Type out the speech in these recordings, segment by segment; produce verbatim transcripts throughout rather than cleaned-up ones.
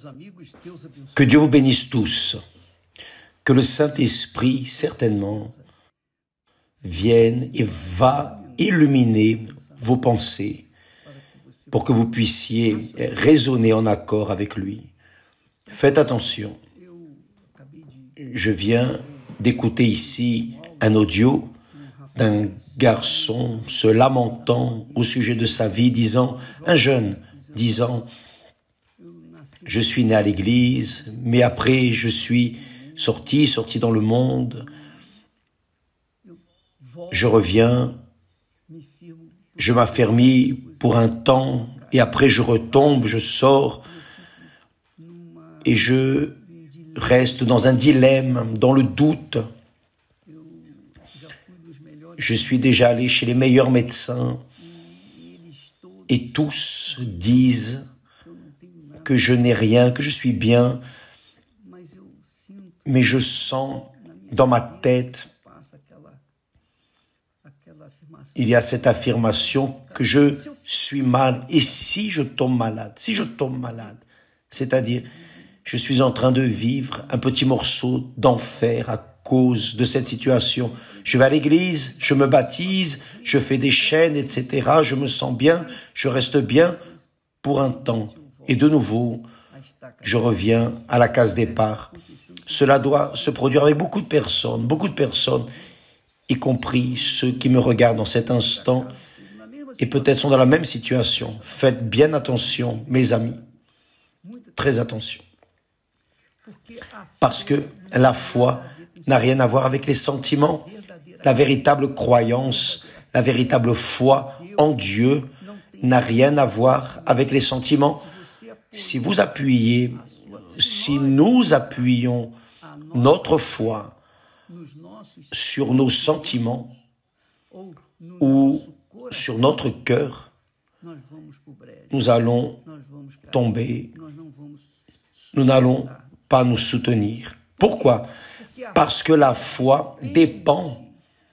Que Dieu vous bénisse tous. Que le Saint-Esprit, certainement, vienne et va illuminer vos pensées pour que vous puissiez raisonner en accord avec lui. Faites attention. Je viens d'écouter ici un audio d'un garçon se lamentant au sujet de sa vie, disant, un jeune disant, je suis né à l'église, mais après je suis sorti, sorti dans le monde, je reviens, je m'affermis pour un temps, et après je retombe, je sors, et je reste dans un dilemme, dans le doute. Je suis déjà allé chez les meilleurs médecins, et tous disent que je n'ai rien, que je suis bien, mais je sens dans ma tête, il y a cette affirmation que je suis mal. Et si je tombe malade, si je tombe malade, c'est-à-dire, je suis en train de vivre un petit morceau d'enfer à cause de cette situation. Je vais à l'église, je me baptise, je fais des chaînes, et cetera. Je me sens bien, je reste bien pour un temps. Et de nouveau, je reviens à la case départ. Cela doit se produire avec beaucoup de personnes, beaucoup de personnes, y compris ceux qui me regardent dans cet instant et peut-être sont dans la même situation. Faites bien attention, mes amis, très attention. Parce que la foi n'a rien à voir avec les sentiments. La véritable croyance, la véritable foi en Dieu n'a rien à voir avec les sentiments. Si vous appuyez, si nous appuyons notre foi sur nos sentiments ou sur notre cœur, nous allons tomber, nous n'allons pas nous soutenir. Pourquoi? Parce que la foi dépend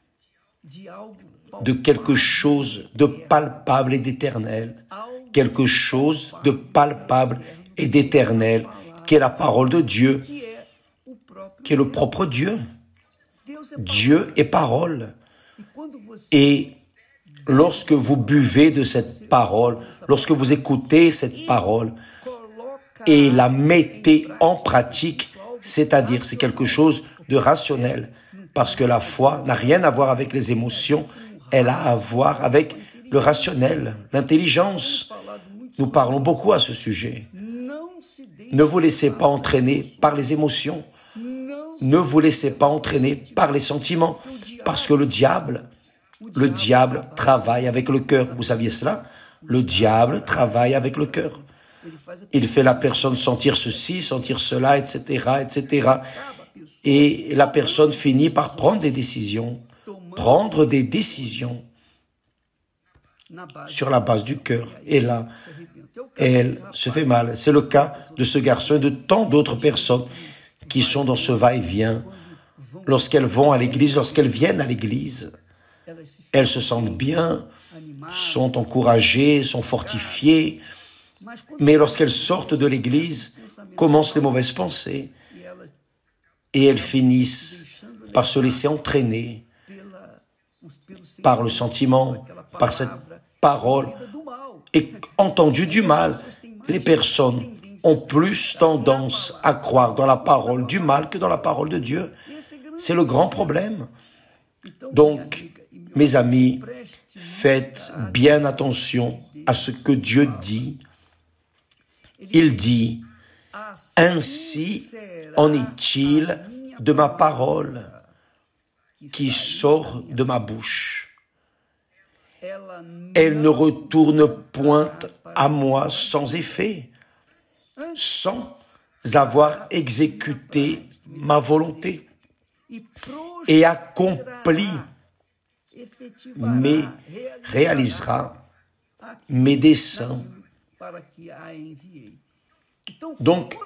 de quelque chose de palpable et d'éternel, quelque chose de palpable et d'éternel, qui est la parole de Dieu, qui est le propre Dieu. Dieu est parole. Et lorsque vous buvez de cette parole, lorsque vous écoutez cette parole et la mettez en pratique, c'est-à-dire c'est quelque chose de rationnel, parce que la foi n'a rien à voir avec les émotions, elle a à voir avec le rationnel, l'intelligence. Nous parlons beaucoup à ce sujet. Ne vous laissez pas entraîner par les émotions. Ne vous laissez pas entraîner par les sentiments. Parce que le diable, le diable travaille avec le cœur. Vous saviez cela? Le diable travaille avec le cœur. Il fait la personne sentir ceci, sentir cela, et cetera, et cetera. Et la personne finit par prendre des décisions. Prendre des décisions sur la base du cœur. Et là, elle se fait mal. C'est le cas de ce garçon et de tant d'autres personnes qui sont dans ce va-et-vient. Lorsqu'elles vont à l'église, lorsqu'elles viennent à l'église, elles se sentent bien, sont encouragées, sont fortifiées. Mais lorsqu'elles sortent de l'église, commencent les mauvaises pensées. Et elles finissent par se laisser entraîner par le sentiment, par cette parole, et entendu du mal. Les personnes ont plus tendance à croire dans la parole du mal que dans la parole de Dieu. C'est le grand problème. Donc, mes amis, faites bien attention à ce que Dieu dit. Il dit, « Ainsi en est-il de ma parole qui sort de ma bouche. Elle ne retourne point à moi sans effet, sans avoir exécuté ma volonté et accompli, mais réalisera mes desseins. » Donc,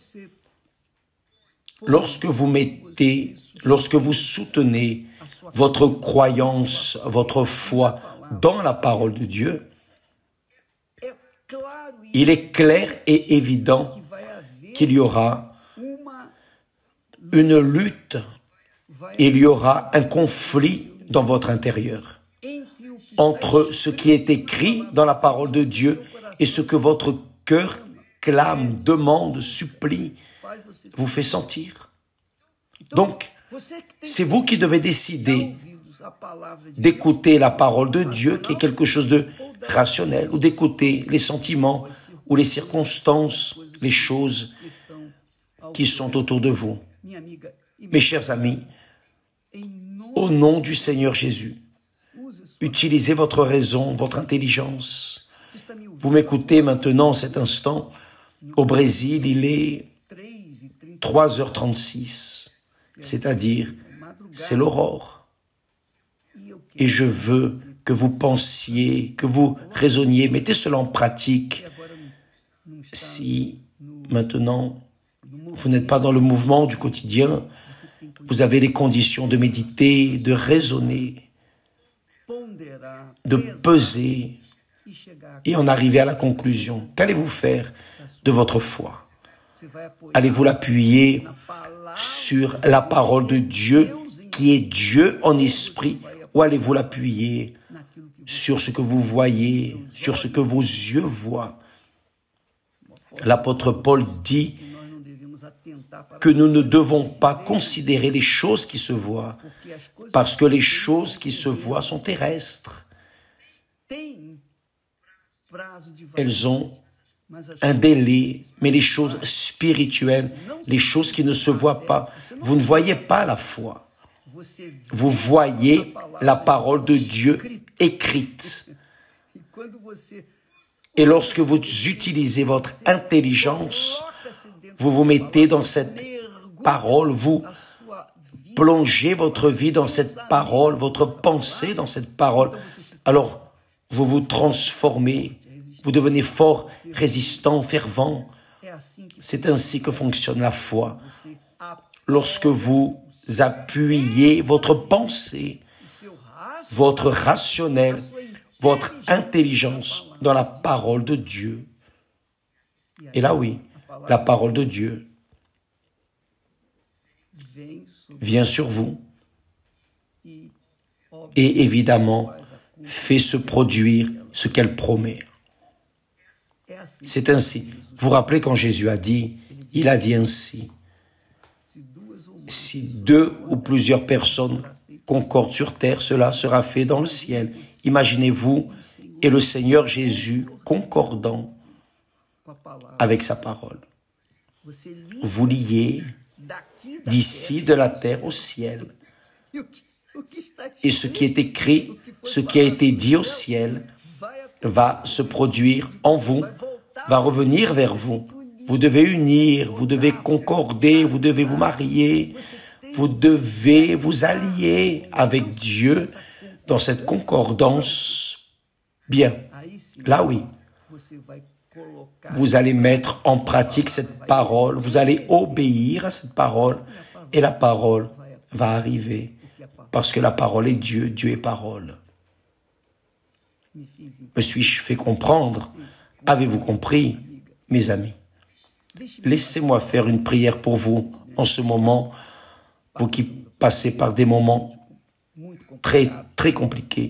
lorsque vous mettez, lorsque vous soutenez votre croyance, votre foi dans la parole de Dieu, il est clair et évident qu'il y aura une lutte, il y aura un conflit dans votre intérieur entre ce qui est écrit dans la parole de Dieu et ce que votre cœur clame, demande, supplie, vous fait sentir. Donc, c'est vous qui devez décider d'écouter la parole de Dieu, qui est quelque chose de rationnel, ou d'écouter les sentiments ou les circonstances, les choses qui sont autour de vous. Mes chers amis, au nom du Seigneur Jésus, utilisez votre raison, votre intelligence. Vous m'écoutez maintenant, en cet instant. Au Brésil, il est trois heures trente-six, c'est-à-dire, c'est l'aurore. Et je veux que vous pensiez, que vous raisonniez, mettez cela en pratique. Si maintenant, vous n'êtes pas dans le mouvement du quotidien, vous avez les conditions de méditer, de raisonner, de peser et en arriver à la conclusion. Qu'allez-vous faire de votre foi? Allez-vous l'appuyer sur la parole de Dieu qui est Dieu en esprit, ou allez-vous l'appuyer sur ce que vous voyez, sur ce que vos yeux voient? L'apôtre Paul dit que nous ne devons pas considérer les choses qui se voient, parce que les choses qui se voient sont terrestres. Elles ont un délai, mais les choses spirituelles, les choses qui ne se voient pas, vous ne voyez pas la foi. Vous voyez la parole de Dieu écrite. Et lorsque vous utilisez votre intelligence, vous vous mettez dans cette parole, vous plongez votre vie dans cette parole, votre pensée dans cette parole. Alors, vous vous transformez, vous devenez fort, résistant, fervent. C'est ainsi que fonctionne la foi. Lorsque vous appuyez votre pensée, votre rationnel, votre intelligence dans la parole de Dieu. Et là, oui, la parole de Dieu vient sur vous et évidemment fait se produire ce qu'elle promet. C'est ainsi. Vous vous rappelez quand Jésus a dit, il a dit ainsi, si deux ou plusieurs personnes concordent sur terre, cela sera fait dans le ciel. Imaginez-vous et le Seigneur Jésus concordant avec sa parole. Vous liez d'ici de la terre au ciel. Et ce qui est écrit, ce qui a été dit au ciel, va se produire en vous, va revenir vers vous. Vous devez unir, vous devez concorder, vous devez vous marier, vous devez vous allier avec Dieu dans cette concordance. Bien, là oui, vous allez mettre en pratique cette parole, vous allez obéir à cette parole et la parole va arriver parce que la parole est Dieu, Dieu est parole. Me suis-je fait comprendre? Avez-vous compris, mes amis? Laissez-moi faire une prière pour vous en ce moment, vous qui passez par des moments très, très compliqués.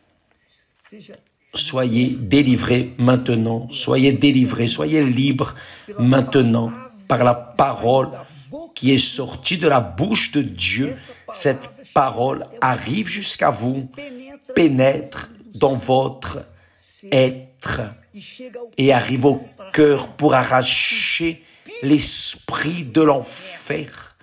Soyez délivrés maintenant, soyez délivrés, soyez libres maintenant par la parole qui est sortie de la bouche de Dieu. Cette parole arrive jusqu'à vous, pénètre dans votre être et arrive au cœur pour arracher l'esprit de l'enfer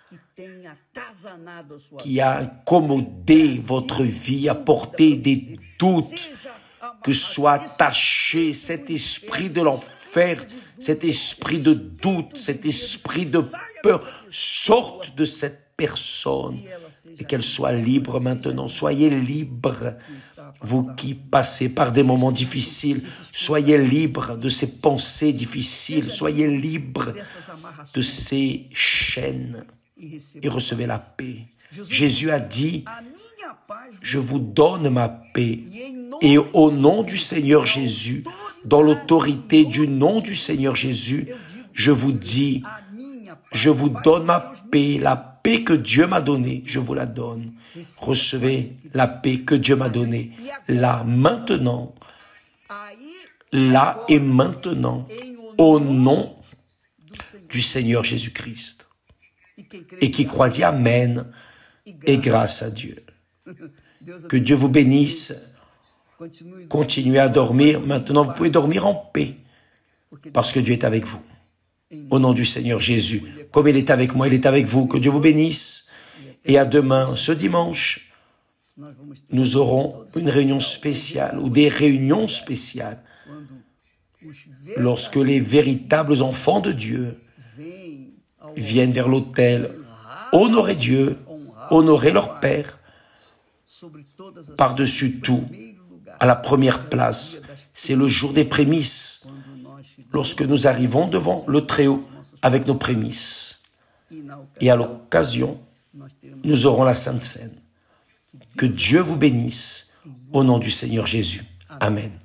qui a incommodé votre vie, apporté des doutes, que soit attaché cet esprit de l'enfer, cet esprit de doute, cet esprit de peur, sorte de cette personne et qu'elle soit libre maintenant. Soyez libre, vous qui passez par des moments difficiles, soyez libre de ces pensées difficiles, soyez libre de ces chaînes et recevez la paix. Jésus a dit, je vous donne ma paix. Et au nom du Seigneur Jésus, dans l'autorité du nom du Seigneur Jésus, je vous dis, je vous donne ma paix, la paix que Dieu m'a donnée, je vous la donne. Recevez la paix que Dieu m'a donnée, là, maintenant, là et maintenant, au nom du Seigneur Jésus-Christ. Et qui croit dit Amen et grâce à Dieu. Que Dieu vous bénisse. Continuez à dormir. Maintenant, vous pouvez dormir en paix parce que Dieu est avec vous. Au nom du Seigneur Jésus. Comme il est avec moi, il est avec vous. Que Dieu vous bénisse. Et à demain, ce dimanche, nous aurons une réunion spéciale ou des réunions spéciales lorsque les véritables enfants de Dieu viennent vers l'autel, honorer Dieu, honorer leur Père, par-dessus tout, à la première place. C'est le jour des prémices, lorsque nous arrivons devant le Très-Haut avec nos prémices. Et à l'occasion, nous aurons la Sainte Seine. Que Dieu vous bénisse, au nom du Seigneur Jésus. Amen.